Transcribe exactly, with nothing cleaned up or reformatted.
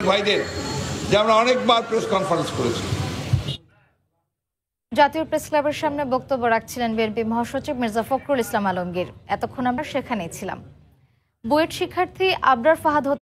ভাইদের যে আমরা অনেকবার প্রেস কনফারেন্স করেছি। জাতীয় প্রেস ক্লাবের সামনে বক্তব্য রাখছিলেন বিএনপি মহাসচিব মির্জা ফখরুল ইসলাম আলমগীর। এতক্ষণ আমরা সেখানেই ছিলাম। বুয়েট শিক্ষার্থী আবরার ফাহাদ